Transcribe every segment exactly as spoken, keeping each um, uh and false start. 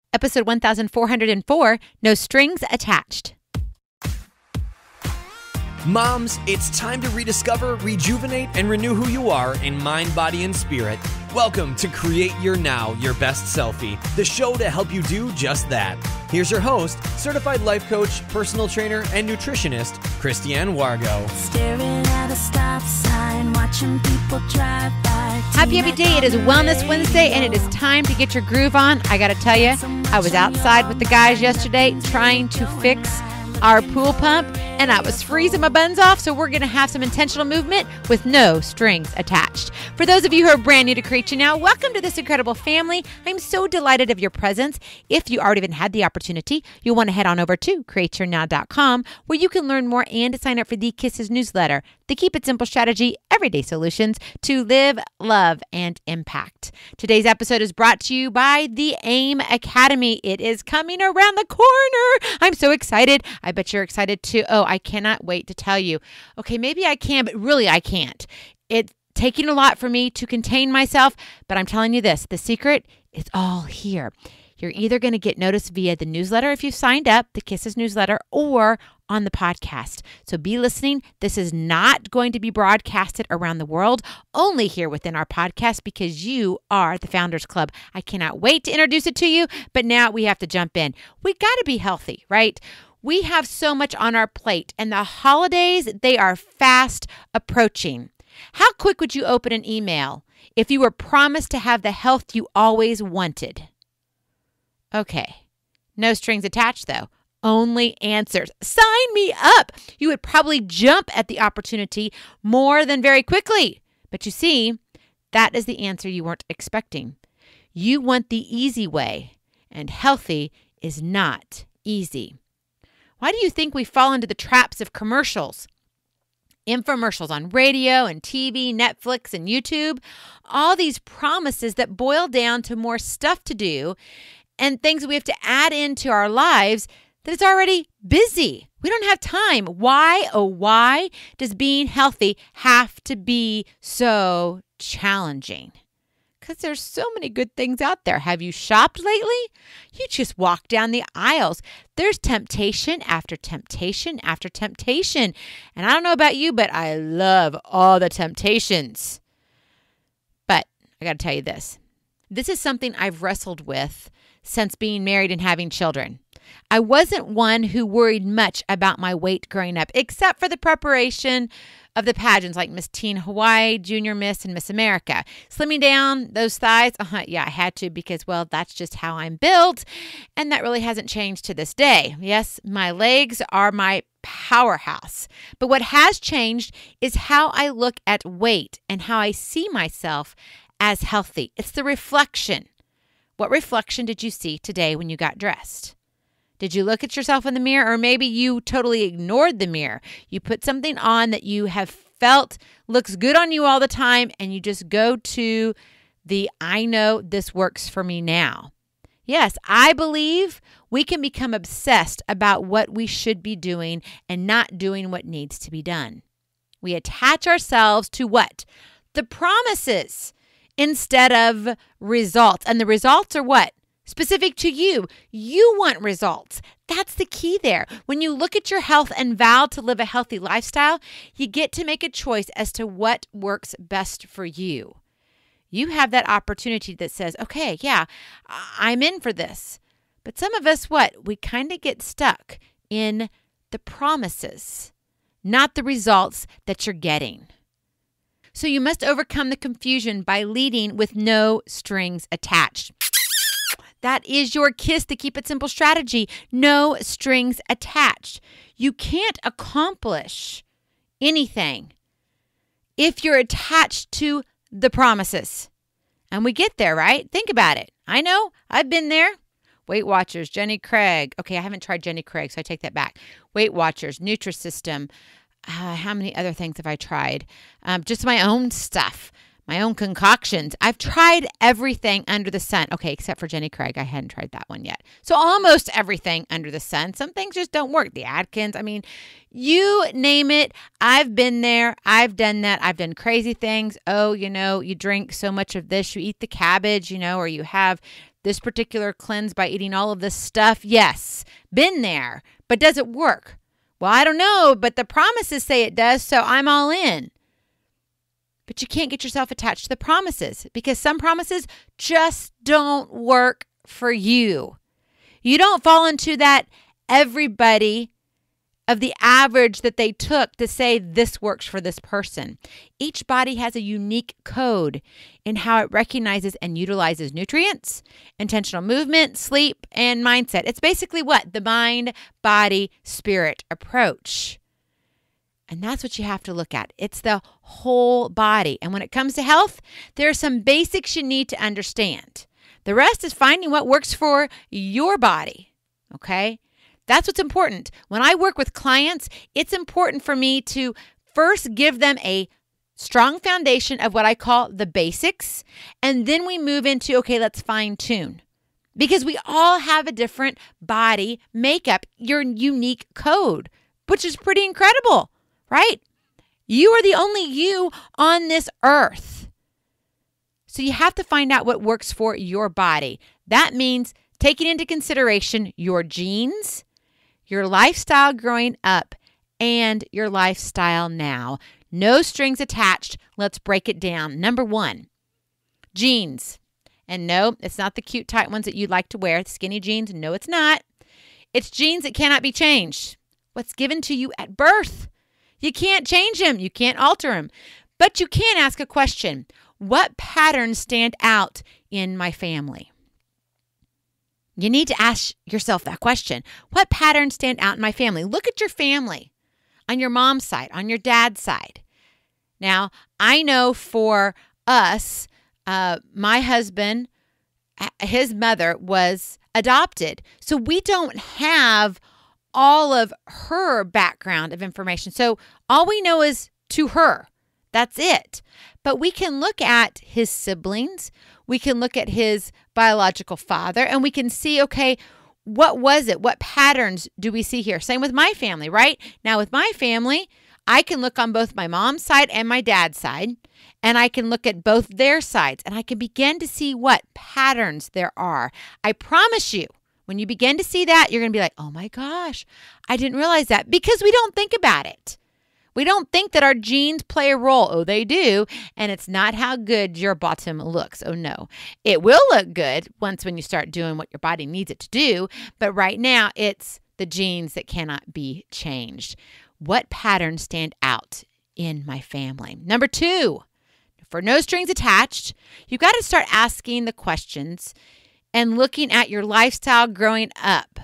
episode one thousand four hundred four, No Strings Attached. Moms, it's time to rediscover, rejuvenate, and renew who you are in mind, body, and spirit. Welcome to Create Your Now, Your Best Selfie, the show to help you do just that. Here's your host, certified life coach, personal trainer, and nutritionist, Christiane Wargo. Staring at a stop sign, watching people drive by. Happy, happy day. It is Wellness Wednesday, and it is time to get your groove on. I got to tell you, I was outside with the guys yesterday trying to fix our pool pump, and I was freezing my buns off, so we're going to have some intentional movement with no strings attached. For those of you who are brand new to Create Your Now, welcome to this incredible family. I'm so delighted of your presence. If you already even had the opportunity, you'll want to head on over to create your now dot com, where you can learn more and sign up for the Kisses newsletter, the Keep It Simple strategy, everyday solutions to live, love, and impact. Today's episode is brought to you by the AIM Academy. It is coming around the corner. I'm so excited. I bet you're excited too. Oh, I cannot wait to tell you. Okay, maybe I can, but really I can't. It's taking a lot for me to contain myself, but I'm telling you this, the secret is all here. You're either going to get noticed via the newsletter if you signed up, the Kisses newsletter, or on the podcast. So be listening. This is not going to be broadcasted around the world, only here within our podcast, because you are the Founders Club. I cannot wait to introduce it to you, but now we have to jump in. We got to be healthy, right? We have so much on our plate, and the holidays, they are fast approaching. How quick would you open an email if you were promised to have the health you always wanted? Okay, no strings attached though. Only answers. Sign me up. You would probably jump at the opportunity more than very quickly. But you see, that is the answer you weren't expecting. You want the easy way, and healthy is not easy. Why do you think we fall into the traps of commercials? Infomercials on radio and T V, Netflix and YouTube. All these promises that boil down to more stuff to do and things we have to add into our lives that is already busy. We don't have time. Why, oh why does being healthy have to be so challenging? Because there's so many good things out there. Have you shopped lately? You just walk down the aisles. There's temptation after temptation after temptation. And I don't know about you, but I love all the temptations. But I got to tell you this. This is something I've wrestled with since being married and having children. I wasn't one who worried much about my weight growing up, except for the preparation of the pageants like Miss Teen Hawaii, Junior Miss, and Miss America. Slimming down those thighs, uh-huh, yeah, I had to because, well, that's just how I'm built, and that really hasn't changed to this day. Yes, my legs are my powerhouse, but what has changed is how I look at weight and how I see myself as healthy. It's the reflection. What reflection did you see today when you got dressed? Did you look at yourself in the mirror, or maybe you totally ignored the mirror? You put something on that you have felt looks good on you all the time, and you just go to the, I know this works for me now. Yes, I believe we can become obsessed about what we should be doing and not doing what needs to be done. We attach ourselves to what? The promises instead of results. And the results are what? Specific to you. You want results. That's the key there. When you look at your health and vow to live a healthy lifestyle, you get to make a choice as to what works best for you. You have that opportunity that says, okay, yeah, I'm in for this. But some of us, what? We kind of get stuck in the promises, not the results that you're getting. So you must overcome the confusion by leading with no strings attached. That is your KISS, the Keep It Simple strategy. No strings attached. You can't accomplish anything if you're attached to the promises. And we get there, right? Think about it. I know. I've been there. Weight Watchers, Jenny Craig. Okay, I haven't tried Jenny Craig, so I take that back. Weight Watchers, Nutrisystem. Uh, how many other things have I tried? Um, just my own stuff, my own concoctions. I've tried everything under the sun. Okay, except for Jenny Craig. I hadn't tried that one yet. So almost everything under the sun. Some things just don't work. The Atkins, I mean, you name it. I've been there. I've done that. I've done crazy things. Oh, you know, you drink so much of this, you eat the cabbage, you know, or you have this particular cleanse by eating all of this stuff. Yes, been there, but does it work? Well, I don't know, but the promises say it does, so I'm all in. But you can't get yourself attached to the promises because some promises just don't work for you. You don't fall into that everybody of the average that they took to say this works for this person. Each body has a unique code in how it recognizes and utilizes nutrients, intentional movement, sleep, and mindset. It's basically what? The mind, body, spirit approach. And that's what you have to look at. It's the whole body. And when it comes to health, there are some basics you need to understand. The rest is finding what works for your body, okay? That's what's important. When I work with clients, it's important for me to first give them a strong foundation of what I call the basics, and then we move into, okay, let's fine tune. Because we all have a different body makeup, your unique code, which is pretty incredible, right? You are the only you on this earth. So you have to find out what works for your body. That means taking into consideration your genes, your lifestyle growing up, and your lifestyle now. No strings attached. Let's break it down. Number one, jeans. And no, it's not the cute tight ones that you'd like to wear, the skinny jeans. No, it's not. It's jeans that cannot be changed. What's given to you at birth. You can't change them. You can't alter them. But you can ask a question. What patterns stand out in my family? You need to ask yourself that question. What patterns stand out in my family? Look at your family on your mom's side, on your dad's side. Now, I know for us, uh, my husband, his mother was adopted. So we don't have all of her background of information. So all we know is to her. That's it. But we can look at his siblings. We can look at his biological father, and we can see, okay, what was it? What patterns do we see here? Same with my family, right? Now with my family, I can look on both my mom's side and my dad's side, and I can look at both their sides, and I can begin to see what patterns there are. I promise you, when you begin to see that, you're going to be like, oh my gosh, I didn't realize that, because we don't think about it. We don't think that our genes play a role. Oh, they do. And it's not how good your bottom looks. Oh, no. It will look good once when you start doing what your body needs it to do. But right now, it's the genes that cannot be changed. What patterns stand out in my family? Number two, for no strings attached, you've got to start asking the questions and looking at your lifestyle growing up.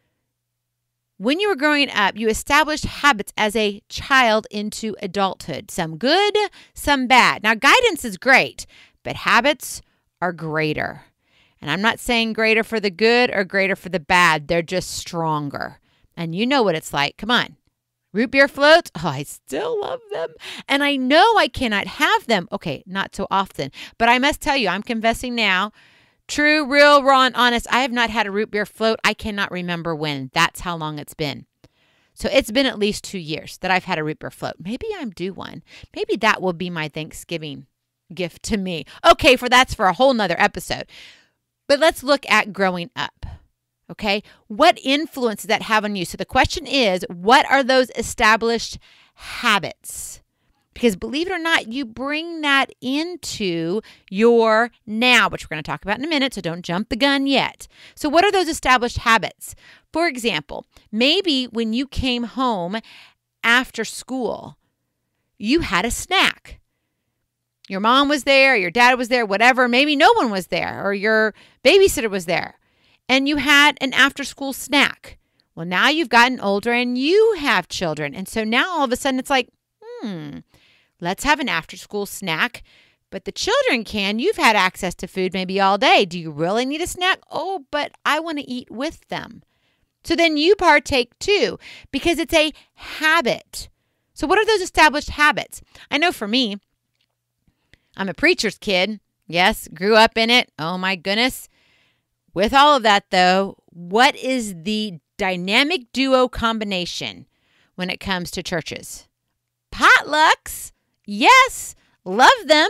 When you were growing up, you established habits as a child into adulthood. Some good, some bad. Now, guidance is great, but habits are greater. And I'm not saying greater for the good or greater for the bad. They're just stronger. And you know what it's like. Come on. Root beer floats. Oh, I still love them. And I know I cannot have them. Okay, not so often. But I must tell you, I'm confessing now, true, real, raw, and honest, I have not had a root beer float. I cannot remember when. That's how long it's been. So it's been at least two years that I've had a root beer float. Maybe I'm due one. Maybe that will be my Thanksgiving gift to me. Okay, for that's for a whole nother episode. But let's look at growing up. Okay, what influence does that have on you? So the question is, what are those established habits? Because believe it or not, you bring that into your now, which we're going to talk about in a minute, so don't jump the gun yet. So what are those established habits? For example, maybe when you came home after school, you had a snack. Your mom was there, your dad was there, whatever. Maybe no one was there, or your babysitter was there, and you had an after-school snack. Well, now you've gotten older and you have children, and so now all of a sudden it's like, hmm, let's have an after-school snack, but the children can. You've had access to food maybe all day. Do you really need a snack? Oh, but I want to eat with them. So then you partake too, because it's a habit. So what are those established habits? I know for me, I'm a preacher's kid. Yes, grew up in it. Oh my goodness. With all of that though, what is the dynamic duo combination when it comes to churches? Potlucks. Yes, love them.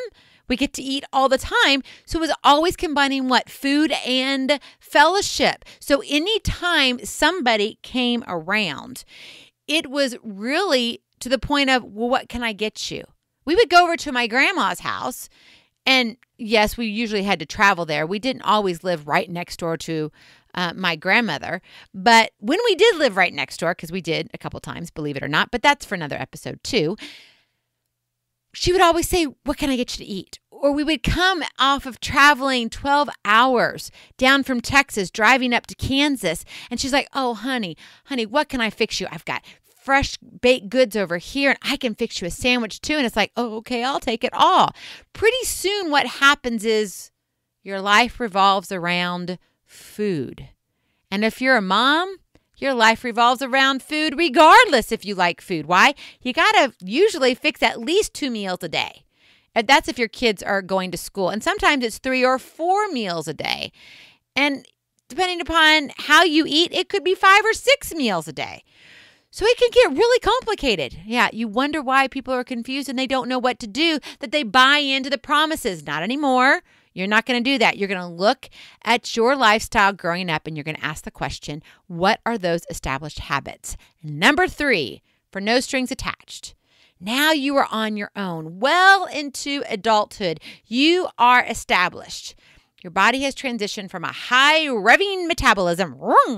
We get to eat all the time. So it was always combining what? Food and fellowship. So anytime somebody came around, it was really to the point of, well, what can I get you? We would go over to my grandma's house. And yes, we usually had to travel there. We didn't always live right next door to uh, my grandmother. But when we did live right next door, because we did a couple times, believe it or not, but that's for another episode too, she would always say, what can I get you to eat? Or we would come off of traveling twelve hours down from Texas, driving up to Kansas. And she's like, oh, honey, honey, what can I fix you? I've got fresh baked goods over here, and I can fix you a sandwich too. And it's like, oh, okay, I'll take it all. Pretty soon what happens is your life revolves around food. And if you're a mom, your life revolves around food regardless if you like food. Why? You got to usually fix at least two meals a day. And that's if your kids are going to school. And sometimes it's three or four meals a day. And depending upon how you eat, it could be five or six meals a day. So it can get really complicated. Yeah, you wonder why people are confused and they don't know what to do, that they buy into the promises. Not anymore. You're not going to do that. You're going to look at your lifestyle growing up and you're going to ask the question, what are those established habits? Number three, for no strings attached. Now you are on your own, well into adulthood. You are established. Your body has transitioned from a high revving metabolism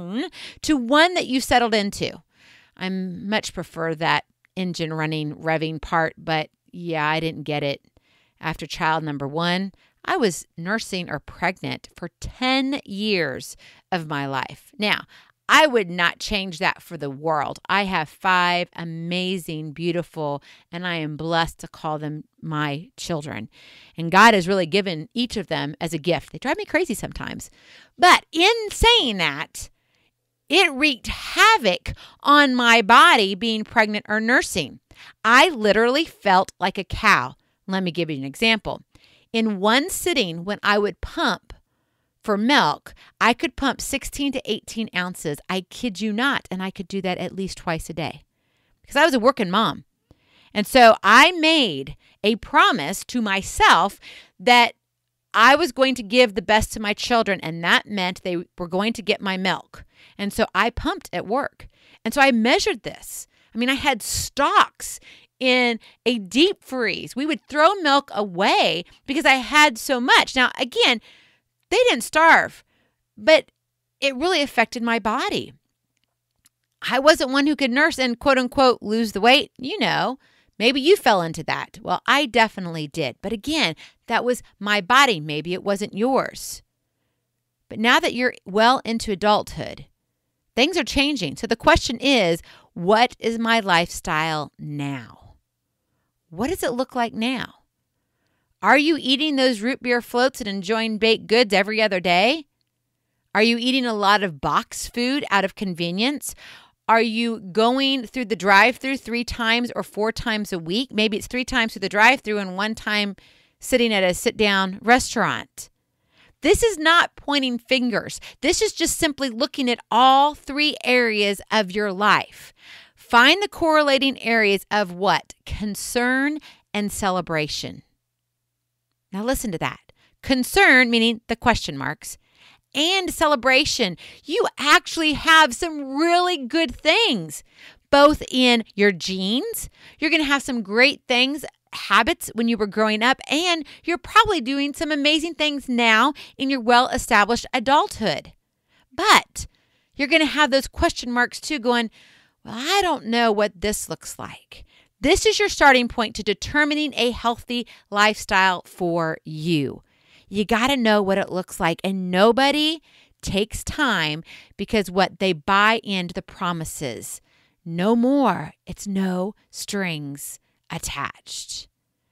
to one that you've settled into. I much prefer that engine running, revving part, but yeah, I didn't get it. After child number one, I was nursing or pregnant for ten years of my life. Now, I would not change that for the world. I have five amazing, beautiful, and I am blessed to call them my children. And God has really given each of them as a gift. They drive me crazy sometimes. But in saying that, it wreaked havoc on my body being pregnant or nursing. I literally felt like a cow. Let me give you an example. In one sitting, when I would pump for milk, I could pump sixteen to eighteen ounces. I kid you not. And I could do that at least twice a day because I was a working mom. And so I made a promise to myself that I was going to give the best to my children. And that meant they were going to get my milk. And so I pumped at work. And so I measured this. I mean, I had stocks in a deep freeze. We would throw milk away because I had so much. Now, again, they didn't starve, but it really affected my body. I wasn't one who could nurse and quote unquote lose the weight. You know, maybe you fell into that. Well, I definitely did. But again, that was my body. Maybe it wasn't yours. But now that you're well into adulthood, things are changing. So the question is, what is my lifestyle now? What does it look like now? Are you eating those root beer floats and enjoying baked goods every other day? Are you eating a lot of box food out of convenience? Are you going through the drive-thru three times or four times a week? Maybe it's three times through the drive-thru and one time sitting at a sit-down restaurant. This is not pointing fingers. This is just simply looking at all three areas of your life. Find the correlating areas of what? Concern and celebration. Now listen to that. Concern, meaning the question marks, and celebration. You actually have some really good things, both in your genes. You're going to have some great things, habits when you were growing up, and you're probably doing some amazing things now in your well-established adulthood. But you're going to have those question marks too going, well, I don't know what this looks like. This is your starting point to determining a healthy lifestyle for you. You got to know what it looks like. And nobody takes time because what they buy into the promises. No more. It's no strings attached.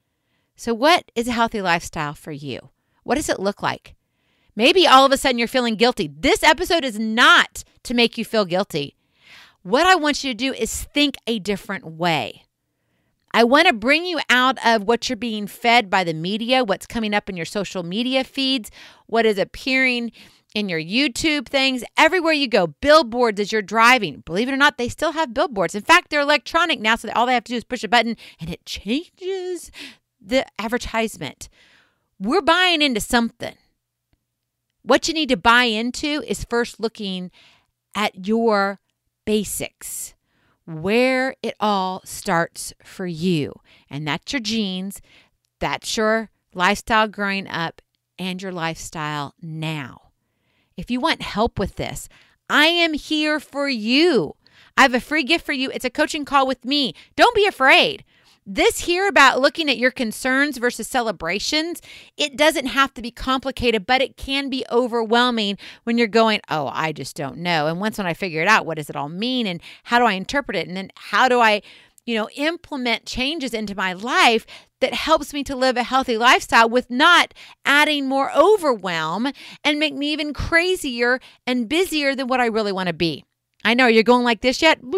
So what is a healthy lifestyle for you? What does it look like? Maybe all of a sudden you're feeling guilty. This episode is not to make you feel guilty. What I want you to do is think a different way. I want to bring you out of what you're being fed by the media, what's coming up in your social media feeds, what is appearing in your YouTube things, everywhere you go, billboards as you're driving. Believe it or not, they still have billboards. In fact, they're electronic now, so that all they have to do is push a button and it changes the advertisement. we're buying into something. What you need to buy into is first looking at your basics, where it all starts for you. And that's your genes, that's your lifestyle growing up, and your lifestyle now. If you want help with this, I am here for you. I have a free gift for you. It's a coaching call with me. Don't be afraid. This here about looking at your concerns versus celebrations, it doesn't have to be complicated, but it can be overwhelming when you're going, oh, I just don't know. And once when I figure it out, what does it all mean? And how do I interpret it? And then how do I, you know, implement changes into my life that helps me to live a healthy lifestyle with not adding more overwhelm and make me even crazier and busier than what I really want to be. I know you're going like this yet.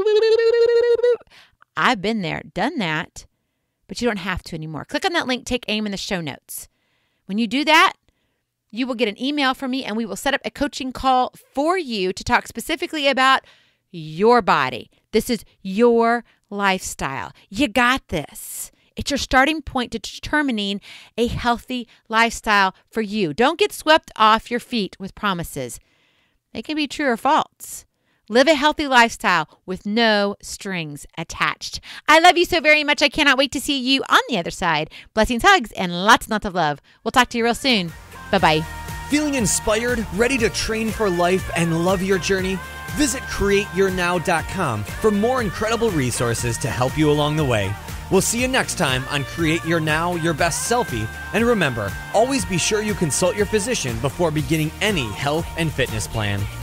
I've been there, done that. But you don't have to anymore. Click on that link, take aim in the show notes. When you do that, you will get an email from me and we will set up a coaching call for you to talk specifically about your body. This is your lifestyle. You got this. It's your starting point to determining a healthy lifestyle for you. Don't get swept off your feet with promises. They can be true or false. Live a healthy lifestyle with no strings attached. I love you so very much. I cannot wait to see you on the other side. Blessings, hugs, and lots and lots of love. We'll talk to you real soon. Bye-bye. Feeling inspired, ready to train for life, and love your journey? Visit create your now dot com for more incredible resources to help you along the way. We'll see you next time on Create Your Now, Your Best Selfie. And remember, always be sure you consult your physician before beginning any health and fitness plan.